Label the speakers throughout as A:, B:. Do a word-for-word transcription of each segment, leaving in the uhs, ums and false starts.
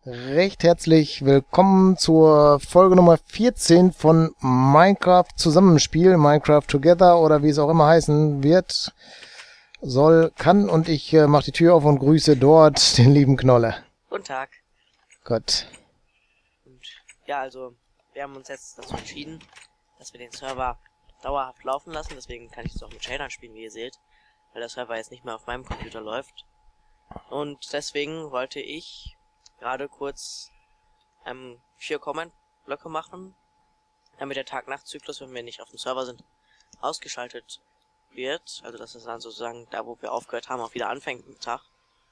A: Recht herzlich willkommen zur Folge Nummer vierzehn von Minecraft Zusammenspiel, Minecraft Together oder wie es auch immer heißen wird, soll, kann, und ich äh, mache die Tür auf und grüße dort den lieben Knolle.
B: Guten Tag.
A: Gott.
B: Und ja, also wir haben uns jetzt dazu entschieden, dass wir den Server dauerhaft laufen lassen, deswegen kann ich es auch mit Shadern spielen, wie ihr seht, weil der Server jetzt nicht mehr auf meinem Computer läuft. Und deswegen wollte ich gerade kurz ähm, vier Comment-Blöcke machen, damit der Tag-Nacht-Zyklus, wenn wir nicht auf dem Server sind, ausgeschaltet wird. Also dass es dann sozusagen da, wo wir aufgehört haben, auch wieder anfängt mit Tag.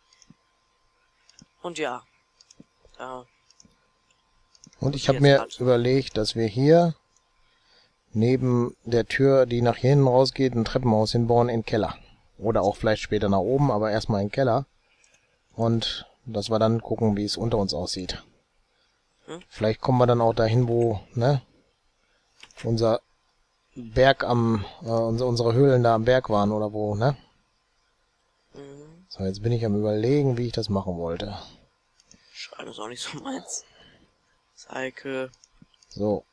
B: Und ja, da...
A: Und ich habe mir
B: grad
A: überlegt, dass wir hier neben der Tür, die nach hier hinten rausgeht, ein Treppenhaus hinbauen in den Keller. Oder auch vielleicht später nach oben, aber erstmal in den Keller. Und dass wir dann gucken, wie es unter uns aussieht.
B: Hm?
A: Vielleicht kommen wir dann auch dahin, wo, ne, unser Berg am, äh, unsere, unsere Höhlen da am Berg waren oder wo, ne?
B: Mhm.
A: So, jetzt bin ich am Überlegen, wie ich das machen wollte.
B: Schreiben ist auch nicht so meins. Cycle.
A: So.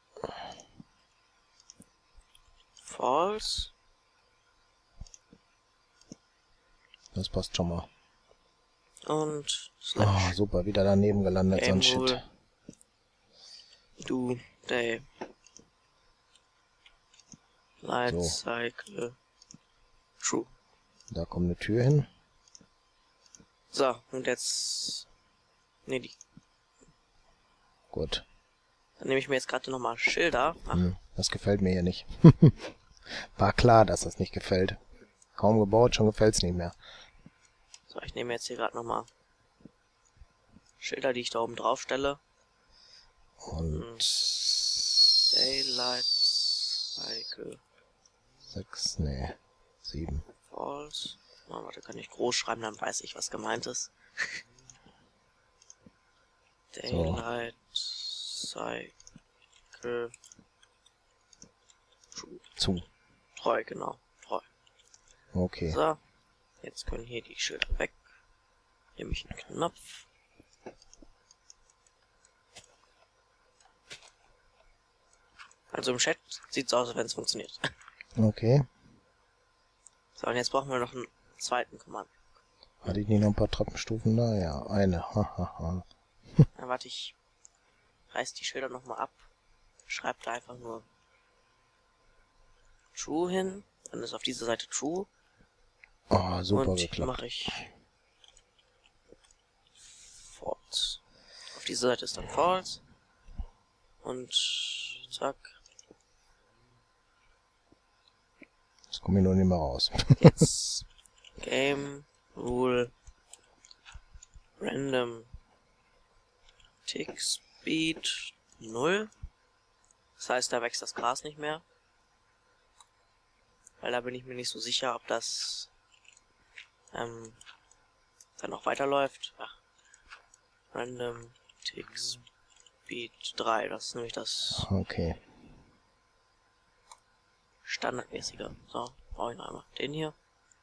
B: False.
A: Das passt schon mal.
B: Und
A: Oh,
B: slash
A: super, wieder daneben gelandet, so ein
B: Game
A: Shit.
B: Do Day Light
A: So.
B: Cycle True.
A: Da kommt eine Tür hin.
B: So, und jetzt... Ne, die...
A: Gut.
B: Dann nehme ich mir jetzt gerade nochmal Schilder. Ach,
A: Hm, das gefällt mir hier nicht. War klar, dass das nicht gefällt. Kaum gebaut, schon gefällt's nicht mehr.
B: so, ich nehme jetzt hier gerade nochmal Schilder, die ich da oben drauf stelle.
A: Und
B: Daylight Cycle
A: sechs, nee, sieben.
B: False. Oh, warte, kann ich groß schreiben, dann weiß ich, was gemeint ist. Daylight Cycle True.
A: Zu.
B: Treu, genau. Treu.
A: Okay.
B: So, jetzt können hier die Schilder weg. Nehme ich einen Knopf. Also im Chat sieht es aus, als wenn es funktioniert.
A: Okay.
B: So, und jetzt brauchen wir noch einen zweiten Command.
A: Hatte ich nicht noch ein paar Treppenstufen da? Ja, eine. Hahaha.
B: Dann warte, ich reiß die Schilder nochmal ab. Schreibt da einfach nur True hin. Dann ist auf dieser Seite True.
A: Oh, super
B: und hier
A: geklappt.
B: mache ich False. Auf dieser Seite ist dann False. Und zack.
A: Jetzt komme ich nur nicht mehr raus.
B: Jetzt Game Rule Random Tick Speed null. Das heißt, da wächst das Gras nicht mehr. Weil da bin ich mir nicht so sicher, ob das ähm, dann noch weiterläuft. Ach. Random Tick Speed drei. Das ist nämlich das
A: Okay.
B: standardmäßige. So, brauche ich noch einmal den hier.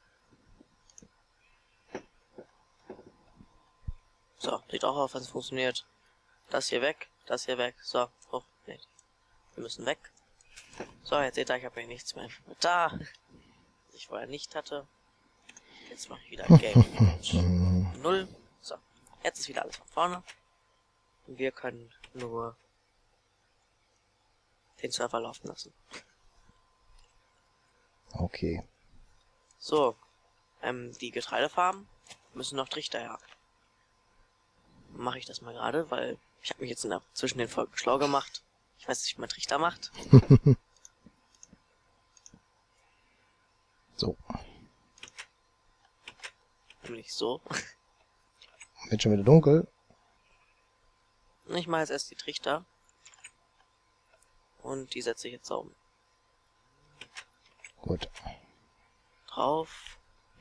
B: So, sieht auch aus, wenn es funktioniert. Das hier weg, das hier weg. So, oh, nee. Wir müssen weg. So, jetzt seht ihr, ich habe hier nichts mehr da. Was ich vorher nicht hatte. Jetzt mache ich wieder Game null. So, jetzt ist wieder alles von vorne. Und wir können nur den Server laufen lassen.
A: Okay.
B: So, ähm, die Getreidefarmen müssen noch Trichter her. Mache ich das mal gerade, weil ich habe mich jetzt in der, zwischen den Folgen schlau gemacht. Ich weiß nicht, wie man Trichter macht.
A: So.
B: Nämlich so.
A: Wird schon wieder dunkel.
B: Ich mache jetzt erst die Trichter. Und die setze ich jetzt so
A: Gut.
B: drauf.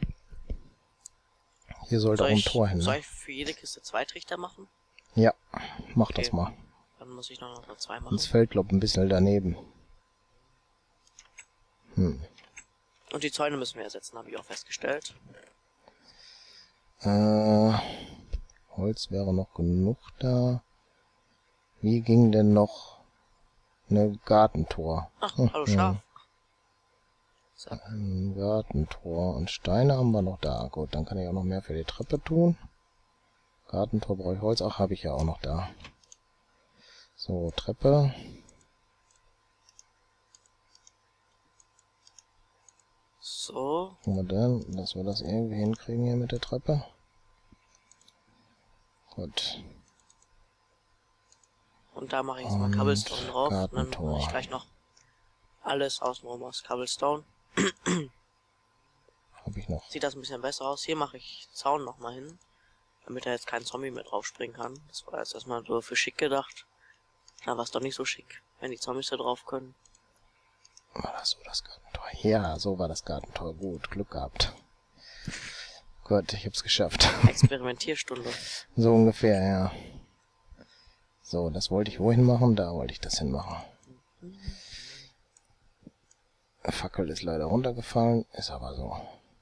A: Hier sollte
B: Soll
A: auch ein
B: ich,
A: Tor hin.
B: soll
A: Ne?
B: ich für jede Kiste zwei Trichter machen?
A: Ja, mach das
B: Okay.
A: mal.
B: Dann muss ich noch nur zwei machen.
A: Sonst fällt, glaub, ein bisschen daneben. Hm.
B: Und die Zäune müssen wir ersetzen, habe ich auch festgestellt.
A: Äh, Holz wäre noch genug da. Wie ging denn noch eine Gartentor?
B: Ach, hallo Schaf. So.
A: Ein Gartentor. Und Steine haben wir noch da. Gut, dann kann ich auch noch mehr für die Treppe tun. Gartentor brauche ich Holz. Ach, habe ich ja auch noch da. So, Treppe.
B: So.
A: Gucken wir denn, dass wir das irgendwie hinkriegen hier mit der Treppe. Gut.
B: Und da mache ich jetzt mal Cobblestone drauf. Und dann
A: Gartentor.
B: mache ich gleich noch alles außenrum aus Cobblestone.
A: Habe ich noch.
B: Sieht das ein bisschen besser aus. Hier mache ich Zaun nochmal hin, damit da jetzt kein Zombie mehr drauf springen kann. Das war jetzt erstmal so für schick gedacht. Da war es doch nicht so schick, wenn die Zombies da drauf können.
A: War das so das Gartentor? Ja, so war das Gartentor. Gut, Glück gehabt. Gut, ich hab's geschafft.
B: Experimentierstunde.
A: So ungefähr, ja. So, das wollte ich wohin machen? Da wollte ich das hinmachen. Der Fackel ist leider runtergefallen, ist aber so.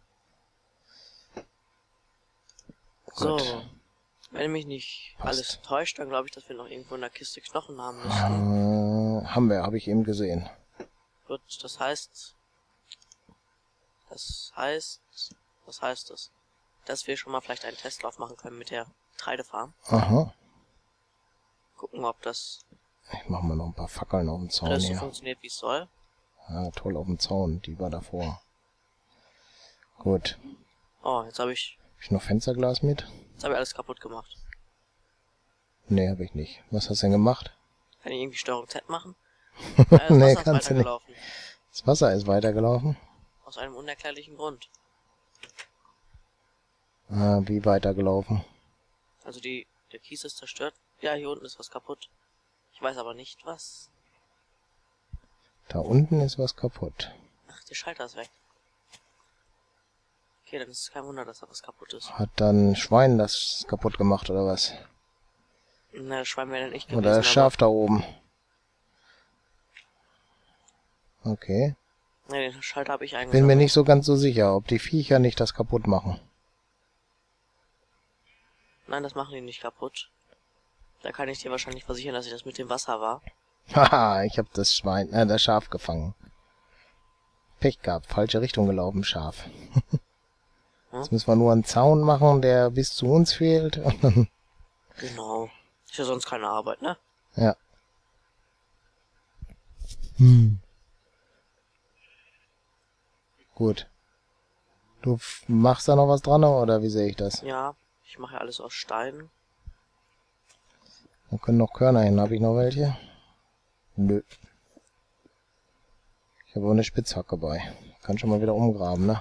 B: So,
A: Gut.
B: wenn mich nicht
A: Passt.
B: alles täuscht, dann glaube ich, dass wir noch irgendwo in der Kiste Knochen haben müssen.
A: Äh, haben wir, habe ich eben gesehen.
B: Gut, das heißt, das heißt, was heißt das? Dass wir schon mal vielleicht einen Testlauf machen können mit der Getreidefarm.
A: Aha.
B: Gucken, ob das
A: Ich mache mal noch ein paar Fackeln auf dem Zaun
B: alles so
A: hier.
B: funktioniert, wie es soll.
A: Ja, toll auf dem Zaun, die war davor. Gut.
B: Oh, jetzt habe ich,
A: Habe ich noch Fensterglas mit?
B: jetzt habe ich alles kaputt gemacht.
A: Nee, habe ich nicht. Was hast du denn gemacht?
B: Kann ich irgendwie Steuerung Z machen? Ja, das
A: Nee,
B: Wasser ist
A: kannst du nicht.
B: weitergelaufen.
A: Das Wasser ist weitergelaufen.
B: Aus einem unerklärlichen Grund.
A: Ah, wie weitergelaufen?
B: Also die, der Kies ist zerstört. Ja, hier unten ist was kaputt. Ich weiß aber nicht, was.
A: Da unten ist was kaputt.
B: Ach, der Schalter ist weg. Okay, dann ist es kein Wunder, dass da was kaputt ist.
A: Hat dann Schwein das kaputt gemacht oder was?
B: Na, das Schwein wäre dann ich gewesen.
A: Oder das Schaf da oben? Okay.
B: Ne, den Schalter habe ich
A: Bin
B: eingesammelt.
A: mir nicht so ganz so sicher, ob die Viecher nicht das kaputt machen.
B: Nein, das machen die nicht kaputt. Da kann ich dir wahrscheinlich versichern, dass ich das mit dem Wasser war.
A: Haha, ich habe das Schwein, äh, das Schaf gefangen. Pech gehabt, falsche Richtung gelaufen, Schaf. Jetzt müssen wir nur einen Zaun machen, der bis zu uns fehlt. Und dann,
B: Genau. Ist ja sonst keine Arbeit, ne?
A: ja. Hm. Gut. Du f- machst da noch was dran, oder wie sehe ich das?
B: Ja, ich mache ja alles aus Stein.
A: Da können noch Körner hin. Habe ich noch welche? Nö. Ich habe auch eine Spitzhacke bei. Kann schon mal wieder umgraben, ne?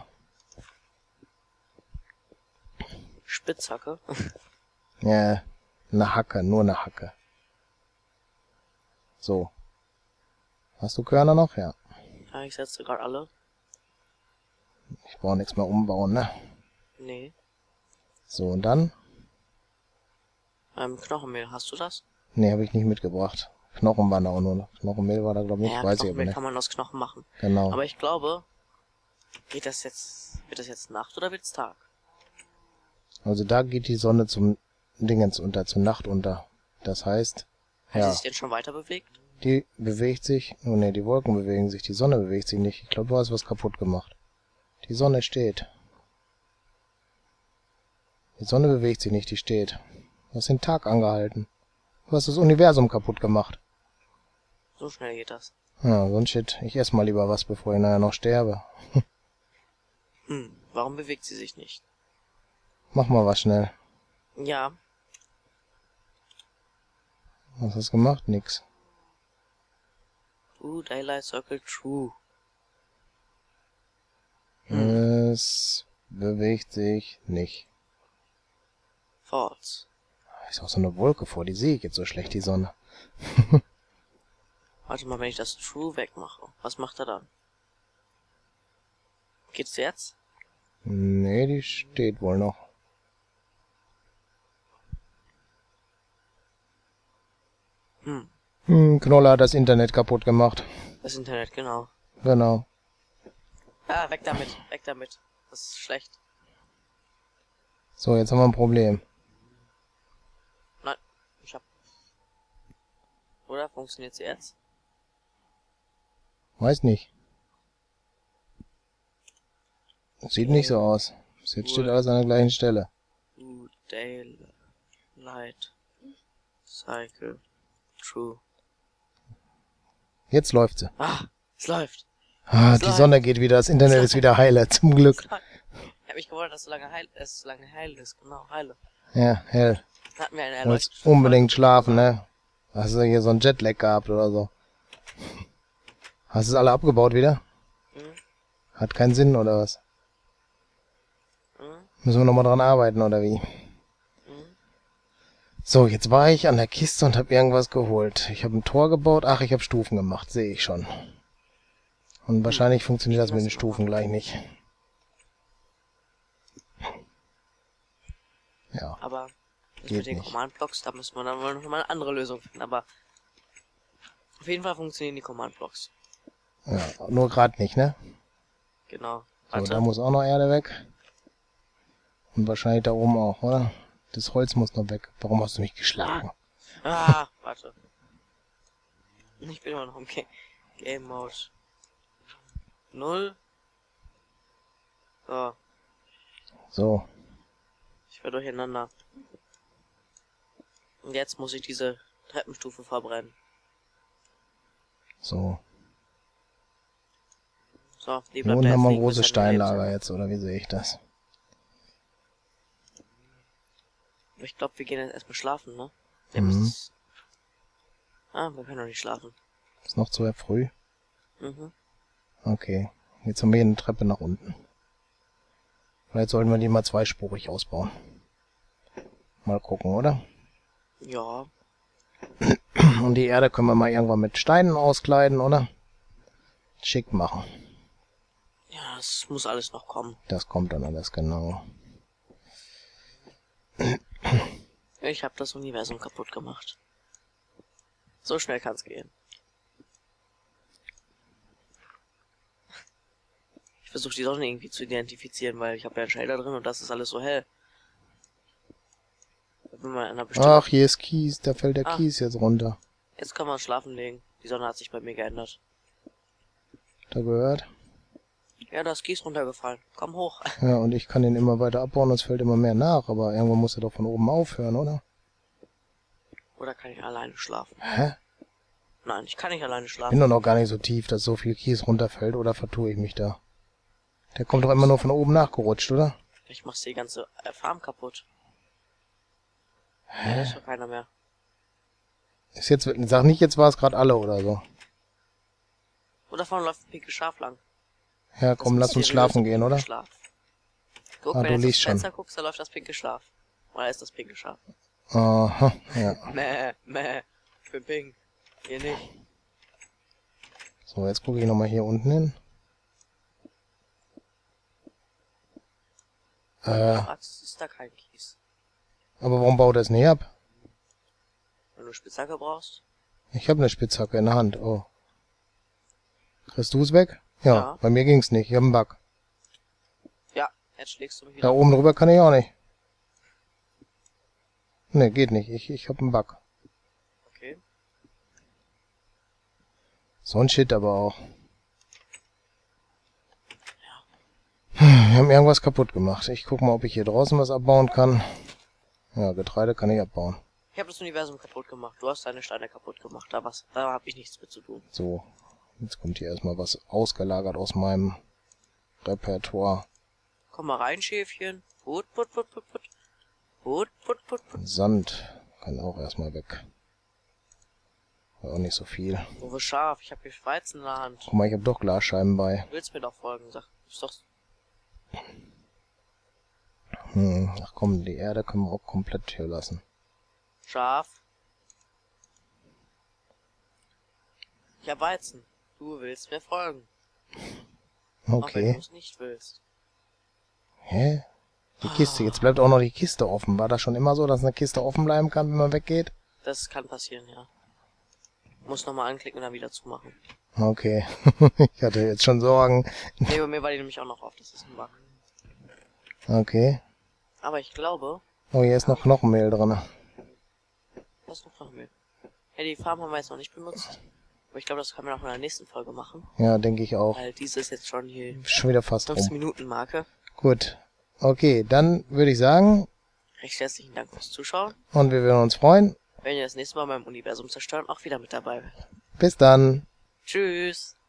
B: Spitzhacke.
A: Ja, eine Hacke, nur eine Hacke. So. Hast du Körner noch? Ja.
B: Ja, ich setze gerade alle.
A: Ich brauche nichts mehr umbauen, ne?
B: Nee.
A: So, und dann?
B: Ähm, Knochenmehl, hast du das?
A: Ne, habe ich nicht mitgebracht. Knochen waren da auch nur noch. Knochenmehl war da, glaube ich, nicht.
B: Ja,
A: Weiß ich aber
B: Knochenmehl
A: nicht.
B: kann man aus Knochen machen.
A: Genau.
B: Aber ich glaube, geht das jetzt, wird das jetzt Nacht oder wird's Tag?
A: Also da geht die Sonne zum Dingens unter, zur Nacht unter. Das heißt,
B: Hat
A: ja,
B: sie sich denn schon weiter bewegt?
A: die bewegt sich. Oh ne, die Wolken bewegen sich, die Sonne bewegt sich nicht. Ich glaube, du hast was kaputt gemacht. Die Sonne steht. Die Sonne bewegt sich nicht, die steht. Du hast den Tag angehalten. Du hast das Universum kaputt gemacht.
B: So schnell geht das.
A: Ja, sonst shit. Ich esse mal lieber was, bevor ich nachher noch sterbe.
B: Hm, warum bewegt sie sich nicht?
A: Mach mal was schnell.
B: Ja,
A: Was hast du gemacht? Nix.
B: uh, Daylight Circle True.
A: Es bewegt sich nicht.
B: False.
A: Ist auch so eine Wolke vor, die sehe ich jetzt so schlecht, die Sonne.
B: Warte mal, wenn ich das True wegmache, was macht er dann? Geht's jetzt?
A: Nee, die steht wohl noch.
B: Hm,
A: Hm, Knoller hat das Internet kaputt gemacht.
B: das Internet, genau.
A: Genau.
B: Ah, weg damit, weg damit. Das ist schlecht.
A: So, jetzt haben wir ein Problem.
B: Ich hab... Oder? Funktioniert's jetzt?
A: Weiß nicht. Sieht nicht so aus. Jetzt steht alles an der gleichen Stelle.
B: Daylight Cycle True.
A: Jetzt läuft sie.
B: Ah, es läuft.
A: Ah,
B: es
A: die
B: läuft.
A: Sonne geht wieder, das Internet ist wieder heile, zum Glück.
B: Ich hab mich gewundert, dass es so lange heil, es so lange heil ist. Genau, heile.
A: Ja, hell.
B: Dann hatten wir eine
A: Du willst
B: Erleuchtung.
A: unbedingt schlafen, ne? Hast du hier so einen Jetlag gehabt oder so? Hast du es alle abgebaut wieder?
B: Mhm.
A: Hat keinen Sinn, oder was?
B: Mhm.
A: Müssen wir nochmal dran arbeiten, oder wie?
B: Mhm.
A: So, jetzt war ich an der Kiste und habe irgendwas geholt. Ich habe ein Tor gebaut. Ach, ich habe Stufen gemacht, sehe ich schon. Und wahrscheinlich
B: Hm.
A: funktioniert das mit den
B: das
A: Stufen gleich nicht. Ja,
B: Aber das
A: Geht
B: mit den
A: nicht.
B: Command-Blocks, da müssen wir dann wohl noch mal eine andere Lösung finden. Aber auf jeden Fall funktionieren die Command-Blocks.
A: ja nur gerade nicht, ne?
B: Genau.
A: So,
B: Warte.
A: da muss auch noch Erde weg. Und wahrscheinlich da oben auch, oder? Das Holz muss noch weg. Warum hast du mich geschlagen?
B: Ah, warte. Ich bin immer noch im Ga Game Mode. Null. So,
A: So,
B: ich war durcheinander. Und jetzt muss ich diese Treppenstufe verbrennen.
A: so.
B: So, die
A: Hier
B: bleibt
A: unten
B: da
A: haben wir ein
B: jetzt liegen, bis
A: großes
B: er in den
A: Steinlager
B: Lebensraum.
A: jetzt, oder wie sehe ich das?
B: Aber ich glaube, wir gehen jetzt erstmal schlafen, ne? Wir
A: Mhm.
B: müssen's- Ah, wir können noch nicht schlafen.
A: Ist noch zu früh?
B: Mhm.
A: Okay. Jetzt haben wir hier eine Treppe nach unten. Vielleicht sollten wir die mal zweispurig ausbauen. Mal gucken, oder?
B: Ja.
A: Und die Erde können wir mal irgendwann mit Steinen auskleiden, oder? Schick machen.
B: Ja, es muss alles noch kommen.
A: Das kommt dann alles genau.
B: Ich habe das Universum kaputt gemacht. So schnell kann's gehen. Ich versuche die Sonne irgendwie zu identifizieren, weil ich habe ja einen Shader drin und das ist alles so hell. Wenn man in einer bestimmten...
A: Ach, hier ist Kies. Da fällt der
B: Ah.
A: Kies jetzt runter.
B: Jetzt kann man schlafen legen. Die Sonne hat sich bei mir geändert.
A: Da gehört.
B: Ja, da ist Kies runtergefallen. Komm hoch.
A: Ja, und ich kann den immer weiter abbauen und es fällt immer mehr nach. Aber irgendwann muss er doch von oben aufhören, oder?
B: Oder kann ich alleine schlafen?
A: Hä?
B: Nein, ich kann nicht alleine
A: Ich bin
B: schlafen.
A: doch noch gar nicht so tief, dass so viel Kies runterfällt. Oder vertue ich mich da? Der kommt doch immer nur von oben nachgerutscht, oder?
B: Ich mach's die ganze äh, Farm kaputt. Ja, da ist doch keiner mehr.
A: Ist jetzt, sag nicht, jetzt war es gerade alle oder so.
B: Wo davon läuft ein pinkes Schaf lang?
A: Ja,
B: Das
A: komm,
B: muss
A: lass uns
B: die
A: schlafen
B: Lösung,
A: gehen, oder?
B: Schlaf. Guck,
A: Ah,
B: wenn
A: du
B: du
A: liest
B: jetzt
A: schon.
B: aufs Fenster guckst, da läuft das pinke Schaf. Oder ist das pinke Schaf?
A: Aha, ja.
B: Mäh, mäh, ich bin pink. Hier nicht.
A: So, jetzt gucke ich nochmal hier unten hin. Äh,
B: Fragst, ist da kein Kies.
A: aber warum baut er es nicht ab?
B: Wenn du Spitzhacke brauchst?
A: Ich habe eine Spitzhacke in der Hand. Oh. Kriegst du es weg? Ja,
B: Ja.
A: bei mir ging's nicht. Ich habe einen Bug.
B: Ja, jetzt schlägst du mich
A: Da
B: wieder.
A: oben drüber kann ich auch nicht. Ne, geht nicht. Ich, ich habe einen Bug.
B: Okay.
A: So ein Shit aber auch. Wir haben irgendwas kaputt gemacht. Ich guck mal, ob ich hier draußen was abbauen kann. Ja, Getreide kann ich abbauen.
B: Ich habe das Universum kaputt gemacht. Du hast deine Steine kaputt gemacht. Da was, da habe ich nichts mit zu tun.
A: So, jetzt kommt hier erstmal was ausgelagert aus meinem Repertoire.
B: Komm mal rein, Schäfchen. Put, put, put, put, put. Put, put, put, put.
A: Sand kann auch erstmal weg. Aber auch nicht so viel.
B: Oh, Schaf. Ich habe hier Weizen in der Hand.
A: Guck mal, ich habe doch Glasscheiben bei.
B: Du willst mir doch folgen, sag. Ist doch...
A: Hm, ach komm, die Erde können wir auch komplett hier lassen.
B: Schaf. Ich hab Weizen. Du willst mir folgen. Auch wenn
A: Okay.
B: du es nicht willst.
A: Hä? Die Kiste, jetzt bleibt auch noch die Kiste offen. War das schon immer so, dass eine Kiste offen bleiben kann, wenn man weggeht?
B: Das kann passieren, ja. Muss nochmal anklicken und dann wieder zumachen.
A: Okay. Ich hatte jetzt schon Sorgen.
B: Nee, bei mir war die nämlich auch noch auf. Das ist ein Bug.
A: Okay.
B: Aber ich glaube,
A: Oh, hier ist noch Knochenmehl drin.
B: das ist noch Knochenmehl. Ja, die Farm haben wir jetzt noch nicht benutzt. Aber ich glaube, das können wir noch in der nächsten Folge machen.
A: Ja, denke ich auch.
B: Weil diese ist jetzt schon hier
A: Schon wieder fast
B: fünfzehn
A: rum.
B: Minuten Marke.
A: Gut. Okay, dann würde ich sagen,
B: Recht herzlichen Dank fürs Zuschauen.
A: und wir würden uns freuen.
B: Wenn ihr das nächste Mal beim Universum zerstören auch wieder mit dabei seid.
A: Bis dann.
B: Tschüss.